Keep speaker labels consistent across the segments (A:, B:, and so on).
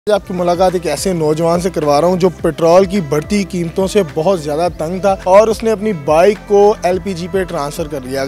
A: आपकी मुलाकात एक ऐसे नौजवान से करवा रहा हूं जो पेट्रोल की बढ़ती कीमतों से बहुत ज़्यादा तंग था और उसने अपनी बाइक को एलपीजी पे ट्रांसफ़र कर लिया।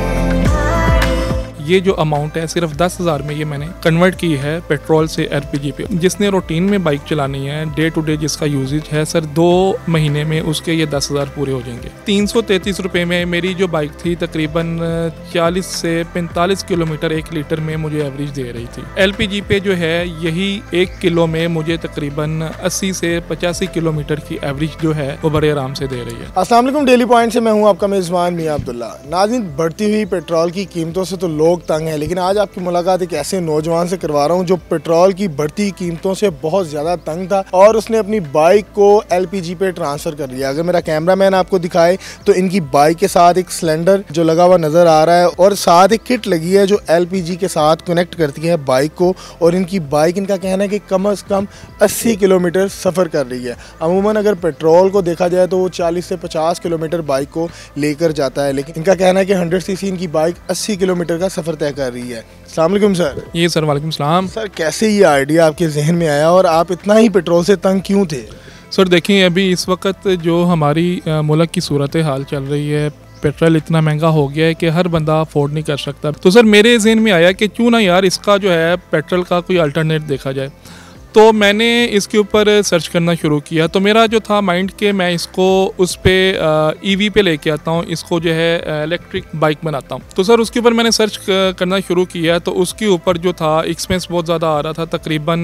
B: ये जो अमाउंट है सिर्फ 10,000 में ये मैंने कन्वर्ट की है पेट्रोल से एलपीजी पे। जिसने रूटीन में बाइक चलानी है, डे टू डे जिसका यूजेज है सर, 2 महीने में उसके ये 10,000 पूरे हो जाएंगे। 333 रुपये में मेरी जो बाइक थी तकरीबन 40 से 45 किलोमीटर 1 लीटर में मुझे एवरेज दे रही थी। एलपीजी पे जो है यही 1 किलो में मुझे तकरीबन 80 से 85 किलोमीटर की एवरेज जो है वो बड़े आराम से दे रही है।
A: अस्सलाम वालेकुम, डेली पॉइंट से मैं हूं आपका मेज़बान मियां अब्दुल्ला। नाज़रीन, बढ़ती हुई पेट्रोल की कीमतों से तो लोग तंग है, लेकिन आज आपकी मुलाकात एक ऐसे नौजवान से करवा रहा हूं जो पेट्रोल की बढ़ती कीमतों से बहुत ज़्यादा तंग था और उसने अपनी बाइक को एलपीजी पे ट्रांसफ़र कर लिया। अगर मेरा कैमरामैन आपको दिखाए तो इनकी बाइक के साथ एक सिलेंडर जो लगा हुआ नज़र आ रहा है और साथ एक किट लगी है जो एलपीजी के साथ कनेक्ट करती है बाइक को। और इनकी बाइक, इनका कहना है कि कम से कम 80 किलोमीटर सफ़र कर रही है। अमूमन अगर पेट्रोल को देखा जाए तो वो 40 से 50 किलोमीटर बाइक को लेकर जाता है, लेकिन इनका कहना है कि 100 सीसी इनकी बाइक 80 किलोमीटर का सफ़र तय कर रही है। अस्सलाम वालेकुम सर।
B: ये सर वालेकुम सलाम।
A: सर, कैसे ये आइडिया आपके जहन में आया और आप इतना ही पेट्रोल से तंग क्यों थे?
B: सर देखिए, अभी इस वक्त जो हमारी मुल्क की सूरत हाल चल रही है, पेट्रोल इतना महंगा हो गया है कि हर बंदा अफोर्ड नहीं कर सकता। तो सर मेरे जहन में आया कि क्यों ना यार इसका जो है पेट्रोल का कोई अल्टरनेट देखा जाए। तो मैंने इसके ऊपर सर्च करना शुरू किया। तो मेरा जो था माइंड के मैं इसको उस पर ईवी पे लेके आता हूँ, इसको जो है इलेक्ट्रिक बाइक बनाता हूँ। तो सर उसके ऊपर मैंने सर्च करना शुरू किया। तो उसके ऊपर जो था एक्सपेंस बहुत ज़्यादा आ रहा था, तकरीबन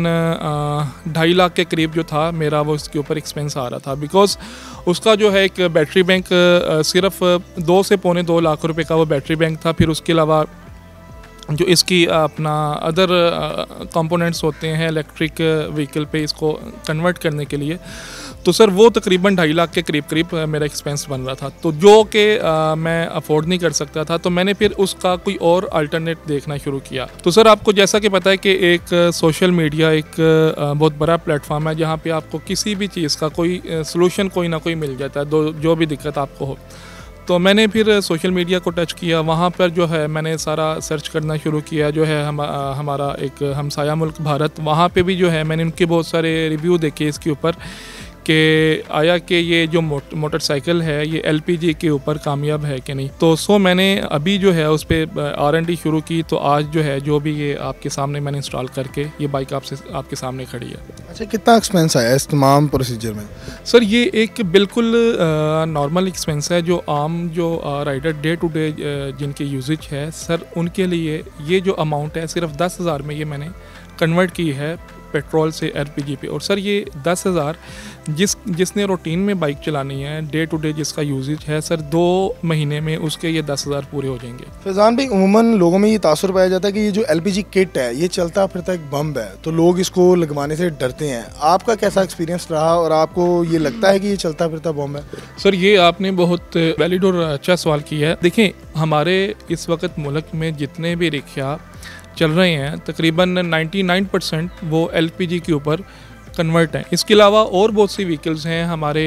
B: 2.5 लाख के करीब जो था मेरा वो इसके ऊपर एक्सपेंस आ रहा था। बिकॉज उसका जो है एक बैटरी बैंक सिर्फ 2 से पौने 2 लाख रुपए का वो बैटरी बैंक था। फिर उसके अलावा जो इसकी अपना अदर कंपोनेंट्स होते हैं इलेक्ट्रिक व्हीकल पे इसको कन्वर्ट करने के लिए, तो सर वो तकरीबन 2.5 लाख के करीब मेरा एक्सपेंस बन रहा था। तो जो कि मैं अफोर्ड नहीं कर सकता था, तो मैंने फिर उसका कोई और अल्टरनेट देखना शुरू किया। तो सर आपको जैसा कि पता है कि एक सोशल मीडिया एक बहुत बड़ा प्लेटफॉर्म है जहाँ पे आपको किसी भी चीज़ का कोई सलूशन कोई ना कोई मिल जाता है, जो भी दिक्कत आपको हो। तो मैंने फिर सोशल मीडिया को टच किया, वहाँ पर जो है मैंने सारा सर्च करना शुरू किया। जो है हमारा एक हमसाया मुल्क भारत, वहाँ पे भी जो है मैंने उनके बहुत सारे रिव्यू देखे इसके ऊपर कि आया कि ये जो मोटरसाइकिल है ये एलपीजी के ऊपर कामयाब है कि नहीं। तो मैंने अभी जो है उस पर R&D शुरू की। तो आज जो है जो भी ये आपके सामने मैंने इंस्टॉल करके ये बाइक आपके सामने खड़ी है।
A: अच्छा, कितना एक्सपेंस आया इस तमाम प्रोसीजर में?
B: सर ये एक बिल्कुल नॉर्मल एक्सपेंस है जो आम जो राइडर डे टू डे जिनके यूजेज है सर, उनके लिए ये जो अमाउंट है सिर्फ 10,000 में ये मैंने कन्वर्ट की है पेट्रोल से एलपीजी पे। और सर ये 10,000 जिसने रूटीन में बाइक चलानी है, डे टू डे जिसका यूजेज है सर, 2 महीने में उसके ये 10,000 पूरे हो जाएंगे।
A: फैज़ान भाई, उमूमन लोगों में ये तासुर पाया जाता है कि ये जो एलपीजी किट है ये चलता फिरता एक बम है, तो लोग इसको लगवाने से डरते हैं। आपका कैसा एक्सपीरियंस रहा और आपको ये लगता है कि ये चलता फिरता बम है?
B: सर ये आपने बहुत वैलिड और अच्छा सवाल किया है। देखिए, हमारे इस वक्त मुल्क में जितने भी रिक्शा चल रहे हैं तकरीबन 99% वो एलपीजी के ऊपर कन्वर्ट हैं। इसके अलावा और बहुत सी व्हीकल्स हैं हमारे,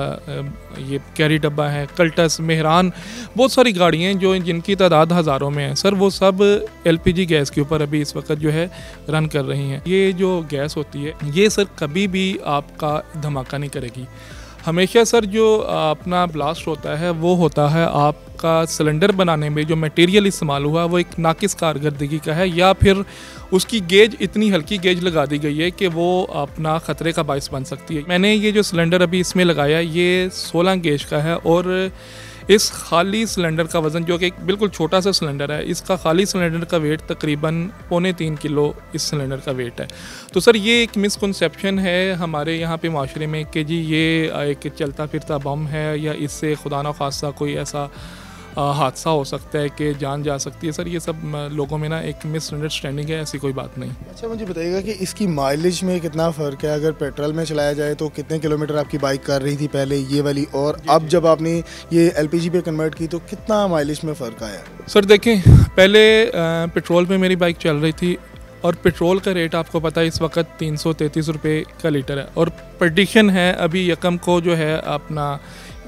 B: ये कैरी डब्बा है, कल्टस, मेहरान, बहुत सारी गाड़ियाँ हैं जो जिनकी तादाद हज़ारों में है सर, वो सब एलपीजी गैस के ऊपर अभी इस वक्त जो है रन कर रही हैं। ये जो गैस होती है ये सर कभी भी आपका धमाका नहीं करेगी। हमेशा सर जो अपना ब्लास्ट होता है वो होता है आपका सिलेंडर बनाने में जो मटेरियल इस्तेमाल हुआ वो एक नाकिस कारकर्दगी का है, या फिर उसकी गेज इतनी हल्की गेज लगा दी गई है कि वो अपना ख़तरे का बायस बन सकती है। मैंने ये जो सिलेंडर अभी इसमें लगाया ये 16 गेज का है और इस खाली सिलेंडर का वज़न, जो कि एक बिल्कुल छोटा सा सिलेंडर है, इसका खाली सिलेंडर का वेट तकरीबन 2.25 किलो इस सिलेंडर का वेट है। तो सर ये एक मिसकंसेप्शन है हमारे यहाँ पे माशरे में कि जी ये एक चलता फिरता बम है या इससे खुदा न खास्ता कोई ऐसा हादसा हो सकता है कि जान जा सकती है। सर ये सब लोगों में ना एक मिसअंडरस्टैंडिंग है, ऐसी कोई बात नहीं।
A: अच्छा, मुझे बताइएगा कि इसकी माइलेज में कितना फ़र्क है? अगर पेट्रोल में चलाया जाए तो कितने किलोमीटर आपकी बाइक कर रही थी पहले ये वाली, और अब जब आपने ये एलपीजी पे कन्वर्ट की तो कितना माइलेज में फ़र्क आया?
B: सर देखें, पहले पेट्रोल पे मेरी बाइक चल रही थी और पेट्रोल का रेट आपको पता है इस वक्त 333 रुपये का लीटर है और प्रडिक्शन है अभी यकम को जो है अपना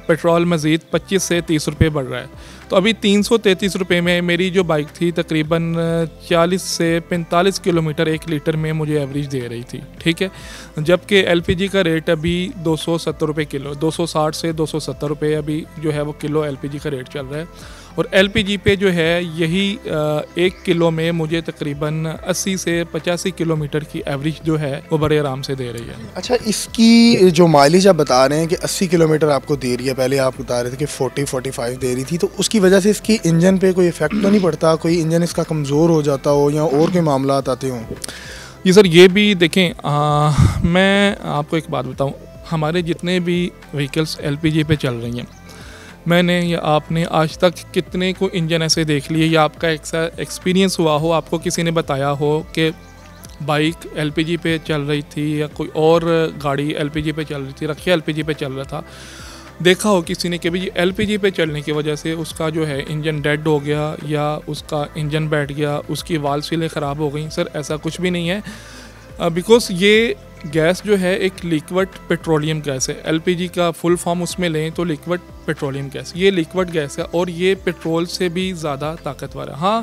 B: पेट्रोल मज़ीद 25 से 30 रुपये बढ़ रहा है। तो अभी 333 रुपये में मेरी जो बाइक थी तकरीबन 40 से 45 किलोमीटर 1 लीटर में मुझे एवरेज दे रही थी, ठीक है। जबकि एलपीजी का रेट अभी 270 रुपये किलो, 260 से 270 रुपये अभी जो है वो किलो एलपीजी का रेट चल रहा है। और एलपीजी पे जो है यही 1 किलो में मुझे तकरीबन 80 से 85 किलोमीटर की एवरेज जो है वो बड़े आराम से दे रही है।
A: अच्छा, इसकी जो माइलेज आप बता रहे हैं कि 80 किलोमीटर आपको दे रही है, पहले आप बता रहे थे कि 40-45 दे रही थी, तो उसकी वजह से इसकी इंजन पे कोई इफेक्ट तो नहीं पड़ता? कोई इंजन इसका कमज़ोर हो जाता हो या और कोई मामला आते हों?
B: जी सर, ये भी देखें, मैं आपको एक बात बताऊं, हमारे जितने भी व्हीकल्स एलपीजी पे चल रही हैं, मैंने या आपने आज तक कितने को इंजन ऐसे देख लिए या आपका ऐसा एक्सपीरियंस हुआ हो, आपको किसी ने बताया हो कि बाइक एलपीजी पे चल रही थी या कोई और गाड़ी एलपीजी पे चल रही थी, रखिया एलपीजी पे चल रहा था, देखा हो किसी ने कि भाई एलपीजी पे चलने की वजह से उसका जो है इंजन डेड हो गया या उसका इंजन बैठ गया, उसकी वाल्व सीलें ख़राब हो गई? सर ऐसा कुछ भी नहीं है, बिकॉज़ ये गैस जो है एक लिक्विड पेट्रोलियम गैस है। एलपीजी का फुल फॉर्म उसमें लें तो लिक्विड पेट्रोलियम गैस, ये लिक्विड गैस है और ये पेट्रोल से भी ज़्यादा ताकतवर है। हाँ,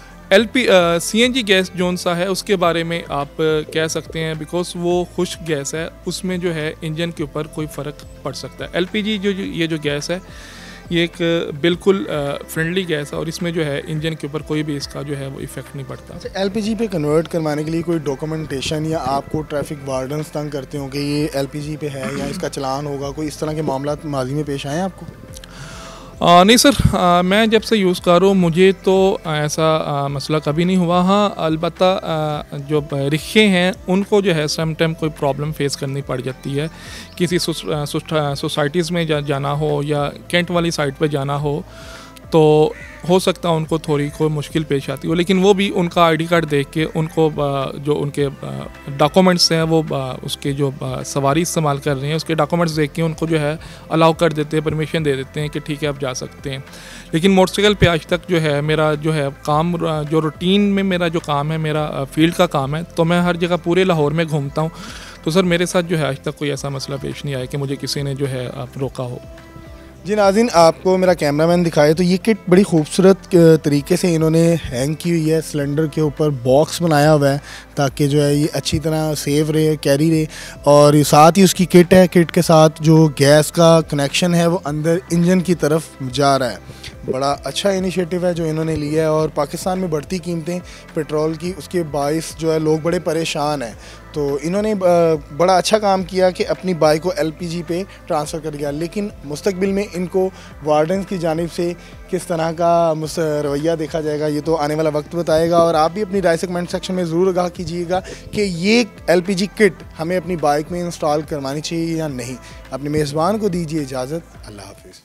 B: सीएनजी गैस जोन सा है उसके बारे में आप कह सकते हैं, बिकॉज वो खुश्क गैस है, उसमें जो है इंजन के ऊपर कोई फ़र्क पड़ सकता है। एलपीजी ये जो गैस है ये एक बिल्कुल फ्रेंडली गैस है और इसमें जो है इंजन के ऊपर कोई भी इसका जो है वो इफेक्ट नहीं पड़ता।
A: अच्छा, एलपीजी पे कन्वर्ट करवाने के लिए कोई डॉक्यूमेंटेशन या आपको ट्रैफिक वार्डन्स तंग करते हो कि ये एलपीजी पे है या इसका चलान होगा, कोई इस तरह के मामला माजी में पेश आए हैं आपको?
B: नहीं सर, मैं जब से यूज़ कर रहा हूँ मुझे तो ऐसा मसला कभी नहीं हुआ। हाँ, अलबत्ता जो रिक्शे हैं उनको जो है सम टाइम कोई प्रॉब्लम फेस करनी पड़ जाती है, किसी सोसाइटीज़ में जाना हो या कैंट वाली साइड पे जाना हो तो हो सकता है उनको थोड़ी कोई मुश्किल पेश आती हो, लेकिन वो भी उनका आईडी कार्ड देख के उनको जो उनके डॉक्यूमेंट्स हैं वो उसके जो सवारी इस्तेमाल कर रहे हैं उसके डॉक्यूमेंट्स देख के उनको जो है अलाउ कर देते हैं, परमिशन दे देते हैं कि ठीक है आप जा सकते हैं। लेकिन मोटरसाइकिल पे आज तक जो है मेरा जो है काम, जो रूटीन में मेरा जो काम है, मेरा फील्ड का काम है, तो मैं हर जगह पूरे लाहौर में घूमता हूँ, तो सर मेरे साथ जो है आज तक कोई ऐसा मसला पेश नहीं आया कि मुझे किसी ने जो है रोका हो।
A: जी नाज़रीन, आपको मेरा कैमरामैन दिखाए तो ये किट बड़ी खूबसूरत तरीके से इन्होंने हैंग की हुई है, सिलेंडर के ऊपर बॉक्स बनाया हुआ है ताकि जो है ये अच्छी तरह सेव रहे, कैरी रहे। और साथ ही उसकी किट है, किट के साथ जो गैस का कनेक्शन है वो अंदर इंजन की तरफ जा रहा है। बड़ा अच्छा इनिशिएटिव है जो इन्होंने लिया है। और पाकिस्तान में बढ़ती कीमतें पेट्रोल की, उसके बाइस जो है लोग बड़े परेशान हैं, तो इन्होंने बड़ा अच्छा काम किया कि अपनी बाइक को एलपीजी पे ट्रांसफ़र कर दिया। लेकिन मुस्तकबिल में इनको वार्डन की जानिब से किस तरह का रवैया देखा जाएगा ये तो आने वाला वक्त बताएगा। और आप भी अपनी राय से कमेंट सेक्शन में ज़रूर आगाह कीजिएगा कि ये एलपीजी किट हमें अपनी बाइक में इंस्टॉल करवानी चाहिए या नहीं। अपने मेज़बान को दीजिए इजाज़त, अल्लाह हाफिज़।